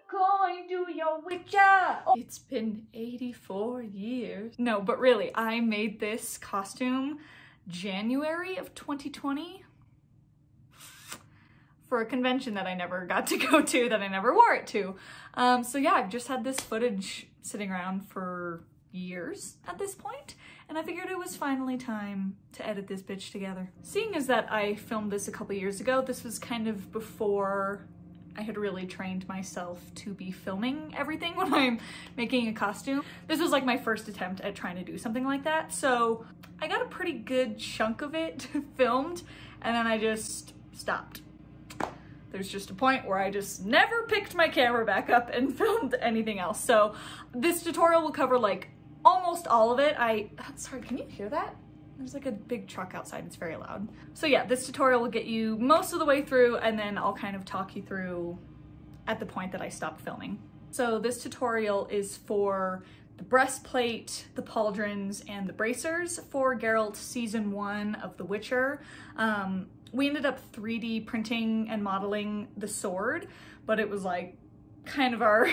going to your witcher. Oh. It's been 84 years. No, but really, I made this costume January of 2020 for a convention that I never got to go to, that I never wore it to. So yeah, I've just had this footage sitting around for years at this point, and I figured it was finally time to edit this bitch together. Seeing as that I filmed this a couple years ago, this was kind of before I had really trained myself to be filming everything when I'm making a costume. This was like my first attempt at trying to do something like that, so I got a pretty good chunk of it filmed, and then I just stopped. There's just a point where I just never picked my camera back up and filmed anything else. So this tutorial will cover like almost all of it. Sorry, can you hear that? There's like a big truck outside, it's very loud. So yeah, this tutorial will get you most of the way through, and then I'll kind of talk you through at the point that I stopped filming. So this tutorial is for the breastplate, the pauldrons, and the bracers for Geralt Season 1 of The Witcher. We ended up 3D printing and modeling the sword, but it was like kind of our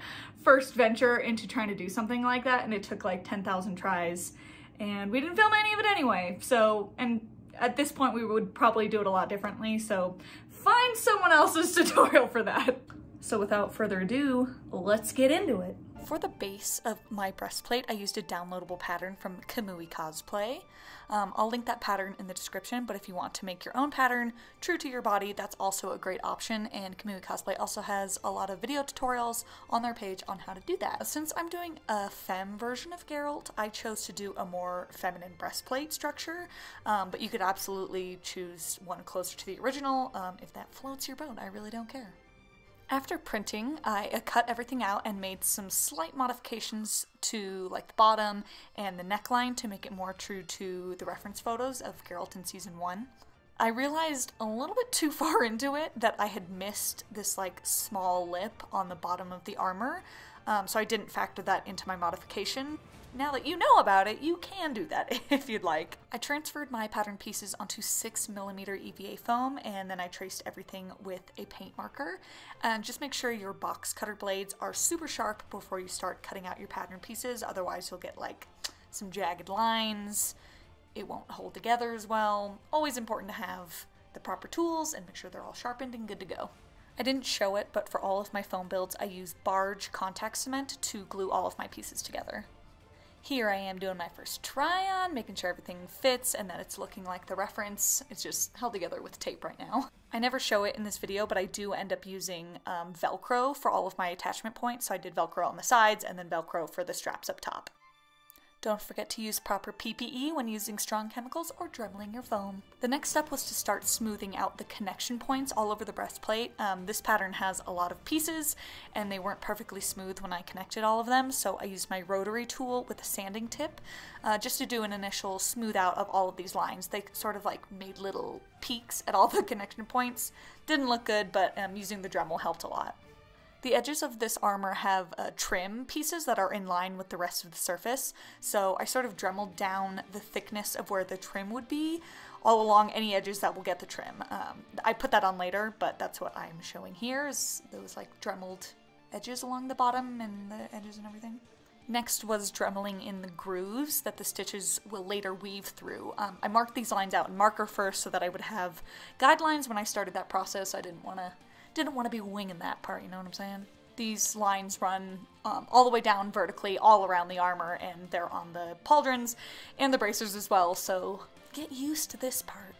first venture into trying to do something like that, and it took like 10,000 tries, and we didn't film any of it anyway. So, and at this point we would probably do it a lot differently, so find someone else's tutorial for that. So without further ado, let's get into it. For the base of my breastplate, I used a downloadable pattern from Kamui Cosplay. I'll link that pattern in the description, but if you want to make your own pattern true to your body, that's also a great option, and Kamui Cosplay also has a lot of video tutorials on their page on how to do that. Since I'm doing a femme version of Geralt, I chose to do a more feminine breastplate structure, but you could absolutely choose one closer to the original if that floats your boat. I really don't care. After printing, I cut everything out and made some slight modifications to like the bottom and the neckline to make it more true to the reference photos of Geralt in Season 1. I realized a little bit too far into it that I had missed this like small lip on the bottom of the armor, so I didn't factor that into my modification. Now that you know about it, you can do that if you'd like. I transferred my pattern pieces onto 6mm EVA foam, and then I traced everything with a paint marker. And just make sure your box cutter blades are super sharp before you start cutting out your pattern pieces, otherwise you'll get like some jagged lines. It won't hold together as well. Always important to have the proper tools and make sure they're all sharpened and good to go. I didn't show it, but for all of my foam builds, I used barge contact cement to glue all of my pieces together. Here I am doing my first try-on, making sure everything fits and that it's looking like the reference. It's just held together with tape right now. I never show it in this video, but I do end up using Velcro for all of my attachment points. So I did Velcro on the sides and then Velcro for the straps up top. Don't forget to use proper PPE when using strong chemicals or dremeling your foam. The next step was to start smoothing out the connection points all over the breastplate. This pattern has a lot of pieces and they weren't perfectly smooth when I connected all of them, so I used my rotary tool with a sanding tip just to do an initial smooth out of all of these lines. They sort of like made little peaks at all the connection points. Didn't look good, but using the Dremel helped a lot. The edges of this armor have trim pieces that are in line with the rest of the surface, so I sort of dremeled down the thickness of where the trim would be all along any edges that will get the trim. I put that on later, but that's what I'm showing here, is those like dremeled edges along the bottom and the edges and everything. Next was dremeling in the grooves that the stitches will later weave through. I marked these lines out in marker first so that I would have guidelines when I started that process. I didn't want to be winging that part, you know what I'm saying? These lines run all the way down vertically all around the armor, and they're on the pauldrons and the bracers as well, so get used to this part.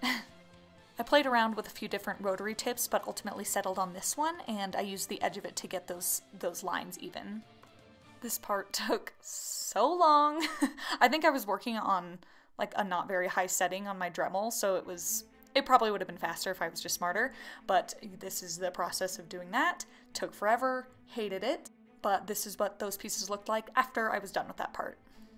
I played around with a few different rotary tips, but ultimately settled on this one, and I used the edge of it to get those lines even. This part took so long. I think I was working on like a not very high setting on my Dremel, so it probably would have been faster if I was just smarter, but this is the process of doing that. Took forever, hated it, but this is what those pieces looked like after I was done with that part.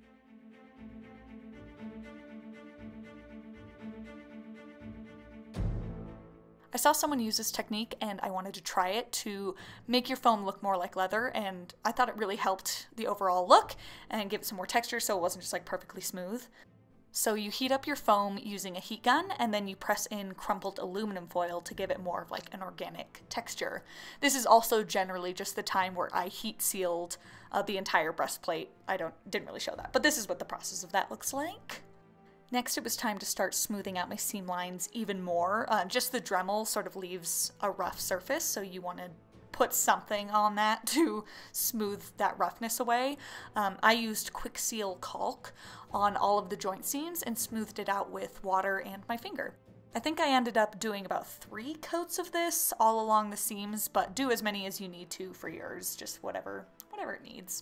I saw someone use this technique and I wanted to try it to make your foam look more like leather, and I thought it really helped the overall look and give it some more texture so it wasn't just like perfectly smooth. So you heat up your foam using a heat gun, and then you press in crumpled aluminum foil to give it more of like an organic texture. This is also generally just the time where I heat sealed the entire breastplate. Didn't really show that, but this is what the process of that looks like. Next, it was time to start smoothing out my seam lines even more. Just the Dremel sort of leaves a rough surface, so you want to put something on that to smooth that roughness away. I used Quick Seal caulk on all of the joint seams and smoothed it out with water and my finger. I think I ended up doing about 3 coats of this all along the seams, but do as many as you need to for yours, just whatever it needs.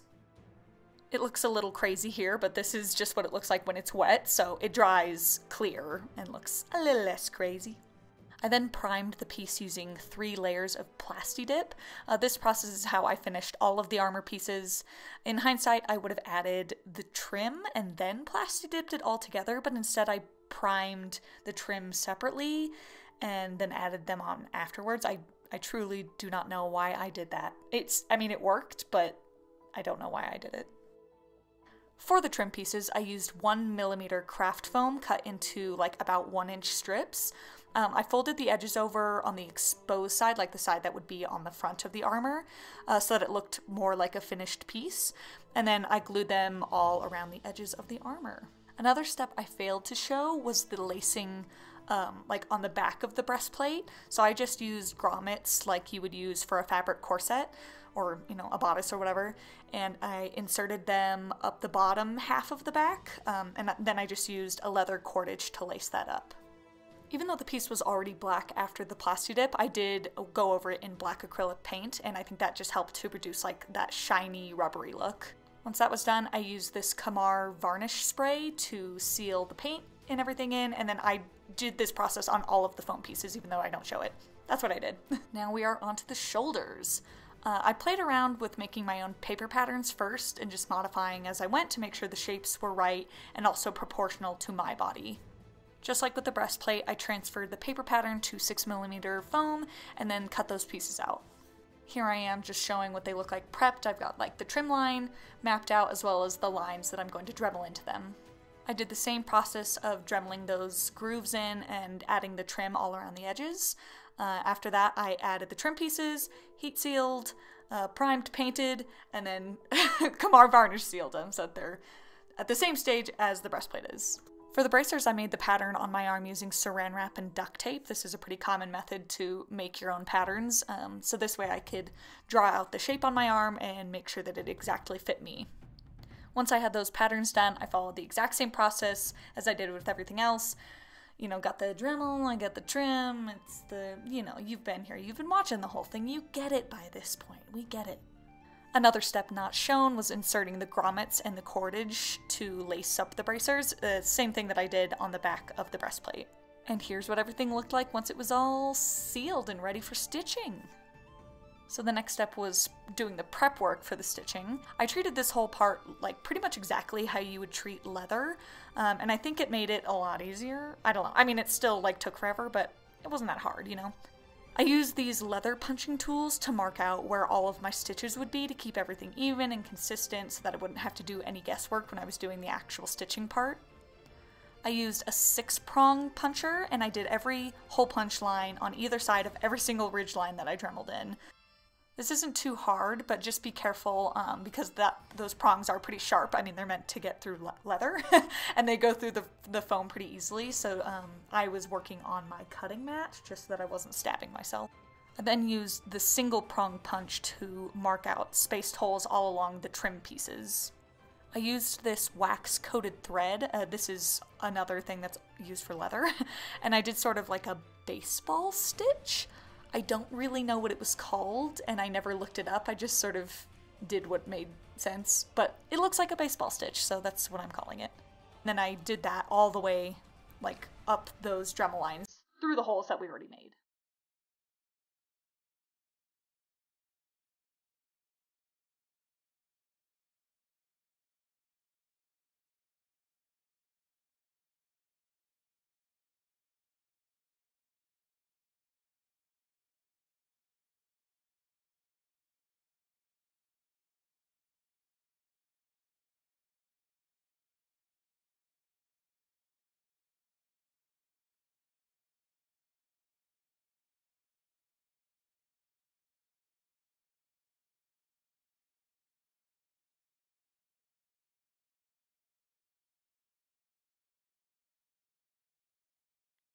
It looks a little crazy here, but this is just what it looks like when it's wet, so it dries clear and looks a little less crazy. I then primed the piece using 3 layers of Plasti-Dip. This process is how I finished all of the armor pieces. In hindsight, I would have added the trim and then Plasti-Dipped it all together, but instead I primed the trim separately and then added them on afterwards. I truly do not know why I did that. It worked, but I don't know why I did it. For the trim pieces, I used 1mm craft foam cut into like about 1-inch strips. I folded the edges over on the exposed side, like the side that would be on the front of the armor, so that it looked more like a finished piece, and then I glued them all around the edges of the armor. Another step I failed to show was the lacing like on the back of the breastplate, so I just used grommets like you would use for a fabric corset, or, a bodice or whatever, and I inserted them up the bottom half of the back, and then I just used a leather cordage to lace that up. Even though the piece was already black after the Plasti-Dip, I did go over it in black acrylic paint, and I think that just helped to produce like that shiny, rubbery look. Once that was done, I used this Kamui varnish spray to seal the paint and everything in, and then I did this process on all of the foam pieces, even though I don't show it. That's what I did. Now we are onto the shoulders. I played around with making my own paper patterns first and just modifying as I went to make sure the shapes were right and also proportional to my body. Just like with the breastplate, I transferred the paper pattern to 6mm foam and then cut those pieces out. Here I am just showing what they look like prepped. I've got like the trim line mapped out as well as the lines that I'm going to Dremel into them. I did the same process of Dremeling those grooves in and adding the trim all around the edges. After that, I added the trim pieces, heat sealed, primed, painted, and then Kamui varnish sealed them so that they're at the same stage as the breastplate is. For the bracers, I made the pattern on my arm using saran wrap and duct tape. This is a pretty common method to make your own patterns, so this way I could draw out the shape on my arm and make sure that it exactly fit me. Once I had those patterns done, I followed the exact same process as I did with everything else. Got the Dremel, I got the trim, it's the, you've been here, you've been watching the whole thing, you get it by this point, we get it. Another step not shown was inserting the grommets and the cordage to lace up the bracers, same thing that I did on the back of the breastplate. And here's what everything looked like once it was all sealed and ready for stitching. So the next step was doing the prep work for the stitching. I treated this whole part like pretty much exactly how you would treat leather, and I think it made it a lot easier. I don't know, it still took forever, but it wasn't that hard, I used these leather punching tools to mark out where all of my stitches would be to keep everything even and consistent so that I wouldn't have to do any guesswork when I was doing the actual stitching part. I used a 6-prong puncher, and I did every hole punch line on either side of every single ridge line that I dremeled in. This isn't too hard, but just be careful because those prongs are pretty sharp. They're meant to get through leather, and they go through the foam pretty easily, so I was working on my cutting mat just so that I wasn't stabbing myself. I then used the single prong punch to mark out spaced holes all along the trim pieces. I used this wax-coated thread. This is another thing that's used for leather, and I did sort of like a baseball stitch. I don't really know what it was called, and I never looked it up. I just sort of did what made sense, but it looks like a baseball stitch, so that's what I'm calling it. And then I did that all the way, up those Dremel lines through the holes that we already made.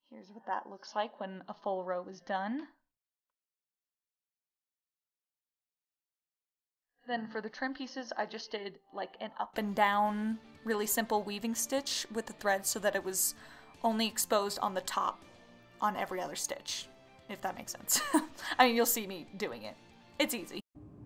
Here's what that looks like when a full row is done. Then for the trim pieces, I just did like an up and down, really simple weaving stitch with the thread so that it was only exposed on the top on every other stitch, if that makes sense. I mean, you'll see me doing it. It's easy.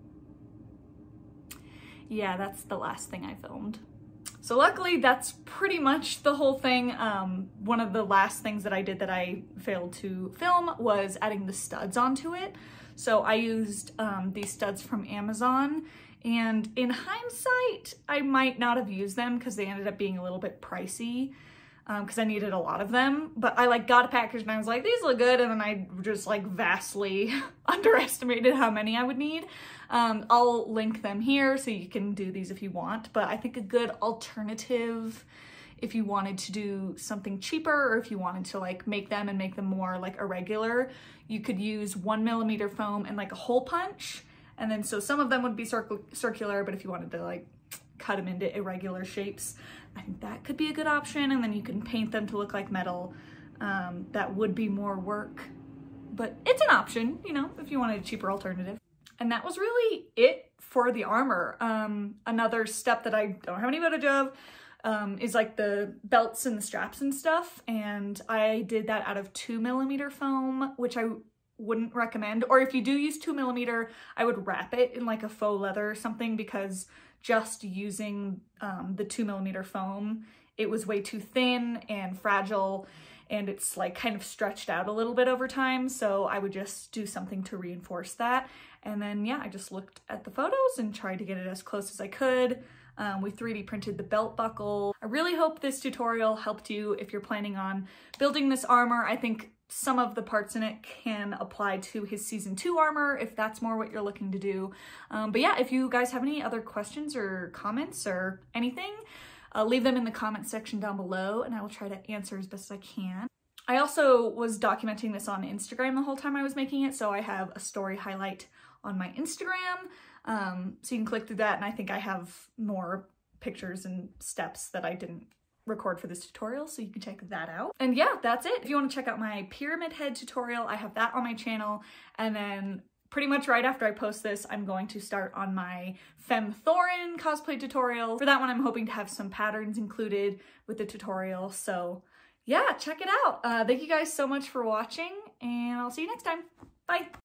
Yeah, that's the last thing I filmed. So luckily, that's pretty much the whole thing. One of the last things that I did that I failed to film was adding the studs onto it. So I used these studs from Amazon, and in hindsight, I might not have used them because they ended up being a little bit pricey because I needed a lot of them. But I like got a package and I was like, these look good, and then I just like vastly underestimated how many I would need. I'll link them here so you can do these if you want, but I think a good alternative if you wanted to do something cheaper, or if you wanted to like make them and make them more like irregular, you could use 1mm foam and like a hole punch. And then so some of them would be circular, but if you wanted to like cut them into irregular shapes, I think that could be a good option. And then you can paint them to look like metal. That would be more work, but it's an option, you know, if you wanted a cheaper alternative. And that was really it for the armor. Another step that I don't have any footage of is like the belts and the straps and stuff. And I did that out of 2mm foam, which I wouldn't recommend. Or if you do use 2mm, I would wrap it in like a faux leather or something, because just using the 2mm foam, it was way too thin and fragile, and it's like kind of stretched out a little bit over time. So I would just do something to reinforce that. And then, yeah, I just looked at the photos and tried to get it as close as I could. We 3D printed the belt buckle. I really hope this tutorial helped you if you're planning on building this armor. I think some of the parts in it can apply to his season 2 armor if that's more what you're looking to do. But yeah, if you guys have any other questions or comments or anything, leave them in the comment section down below and I will try to answer as best as I can. I also was documenting this on Instagram the whole time I was making it, so I have a story highlight on my Instagram. So you can click through that, and I think I have more pictures and steps that I didn't record for this tutorial, so you can check that out. And yeah, that's it. If you want to check out my pyramid head tutorial, I have that on my channel. And then pretty much right after I post this, I'm going to start on my Femme Thorin cosplay tutorial. For that one, I'm hoping to have some patterns included with the tutorial. So yeah, check it out. Thank you guys so much for watching, and I'll see you next time. Bye.